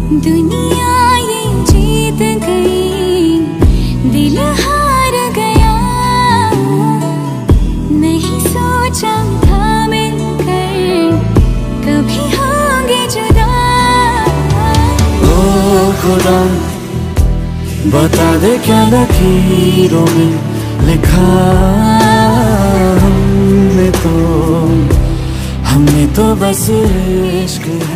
दुनिया ये जीत गई, दिल हार गया, नहीं सोचा था मिलकर कभी होंगे जुदा। ओ खुदा बता दे क्या लकीरों में लिखा, हमने तो बस इश्क